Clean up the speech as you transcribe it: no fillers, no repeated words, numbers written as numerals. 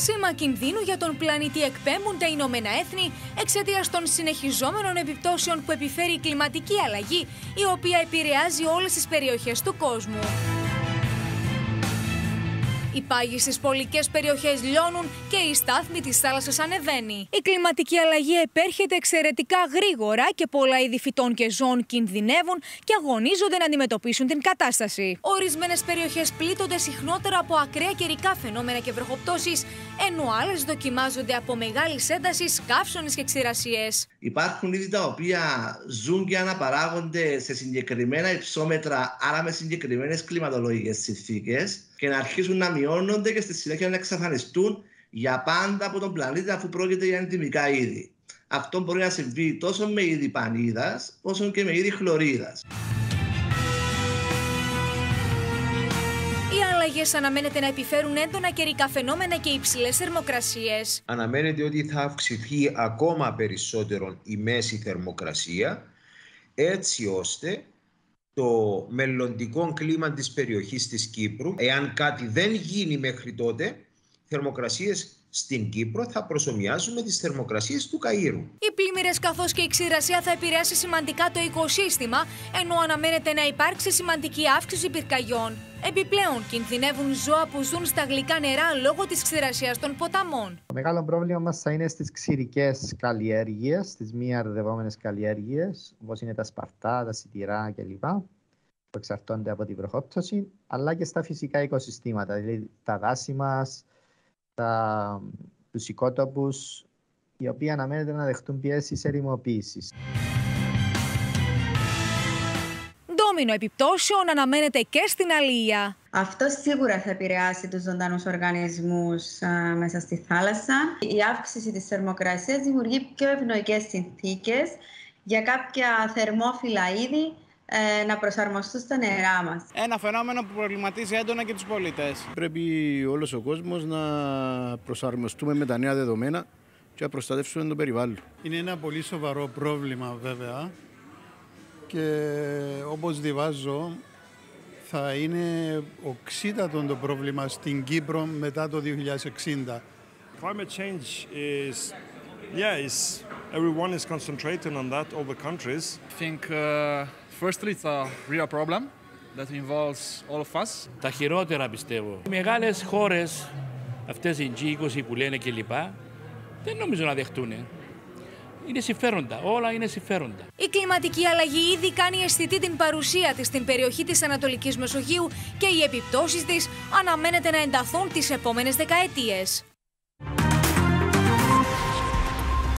Σήμα κινδύνου για τον πλανήτη εκπέμπουν τα Ηνωμένα Έθνη εξαιτίας των συνεχιζόμενων επιπτώσεων που επιφέρει η κλιματική αλλαγή, η οποία επηρεάζει όλες τις περιοχές του κόσμου. Οι πάγοι στις πολικές περιοχές λιώνουν και η στάθμη της θάλασσας ανεβαίνει. Η κλιματική αλλαγή επέρχεται εξαιρετικά γρήγορα και πολλά είδη φυτών και ζώων κινδυνεύουν και αγωνίζονται να αντιμετωπίσουν την κατάσταση. Ορισμένες περιοχές πλήττονται συχνότερα από ακραία καιρικά φαινόμενα και βροχοπτώσεις, ενώ άλλες δοκιμάζονται από μεγάλης έντασης καύσονες και ξηρασιές. Υπάρχουν είδη τα οποία ζουν και αναπαράγονται σε συγκεκριμένα υψόμετρα, άρα με συγκεκριμένες κλιματολογικές συνθήκες, και να αρχίσουν να μειώνονται και στη συνέχεια να εξαφανιστούν για πάντα από τον πλανήτη, αφού πρόκειται για ενδυμικά είδη. Αυτό μπορεί να συμβεί τόσο με είδη πανίδας, όσο και με είδη χλωρίδας. Οι αλλαγές αναμένεται να επιφέρουν έντονα καιρικά φαινόμενα και υψηλές θερμοκρασίες. Αναμένεται ότι θα αυξηθεί ακόμα περισσότερο η μέση θερμοκρασία, έτσι ώστε το μελλοντικό κλίμα της περιοχής της Κύπρου, εάν κάτι δεν γίνει μέχρι τότε, οι θερμοκρασίες στην Κύπρο θα προσομοιάζουν με τις θερμοκρασίες του Καΐρου. Οι πλημμύρες καθώς και η ξηρασία θα επηρεάσει σημαντικά το οικοσύστημα, ενώ αναμένεται να υπάρξει σημαντική αύξηση πυρκαγιών. Επιπλέον, κινδυνεύουν ζώα που ζουν στα γλυκά νερά λόγω της ξηρασίας των ποταμών. Το μεγάλο πρόβλημα μας θα είναι στις ξηρικές καλλιέργειες, στις μη αρδευόμενες καλλιέργειες, όπως είναι τα σπαρτά, τα σιτηρά κλπ., που εξαρτώνται από τη βροχόπτωση, αλλά και στα φυσικά οικοσυστήματα, δηλαδή τα δάση μας, τους οικότοπους, οι οποίοι αναμένεται να δεχτούν πιέσεις ερημοποίησης. Ντόμινο επιπτώσεων αναμένεται και στην αλία. Αυτό σίγουρα θα επηρεάσει τους ζωντανούς οργανισμούς μέσα στη θάλασσα. Η αύξηση της θερμοκρασίας δημιουργεί πιο ευνοϊκές συνθήκες για κάποια θερμόφυλλα είδη να προσαρμοστούν στα νερά μας. Ένα φαινόμενο που προβληματίζει έντονα και τους πολίτες. Πρέπει όλος ο κόσμος να προσαρμοστούμε με τα νέα δεδομένα και να προστατεύσουμε το περιβάλλον. Είναι ένα πολύ σοβαρό πρόβλημα βέβαια και όπως διαβάζω θα είναι οξύτατο το πρόβλημα στην Κύπρο μετά το 2060. Climate change is, everyone is concentrating on that, all the countries. I think firstly it's a real problem that involves all of us. Τα χειρότερα πιστεύω. Οι μεγάλες χώρες, αυτές οι G20 που λένε κλπ, δεν νομίζω να δεχτούν. Είναι συμφέροντα, όλα είναι συμφέροντα. Η κλιματική αλλαγή ήδη κάνει αισθητή την παρουσία της στην περιοχή της Ανατολικής Μεσογείου και οι επιπτώσεις της αναμένεται να ενταθούν τις επόμενες δεκαετίες.